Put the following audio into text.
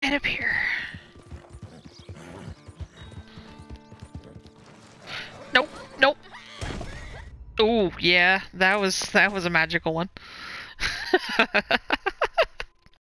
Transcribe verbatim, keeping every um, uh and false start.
Get up here. Nope, nope. Ooh, yeah, that was that was a magical one.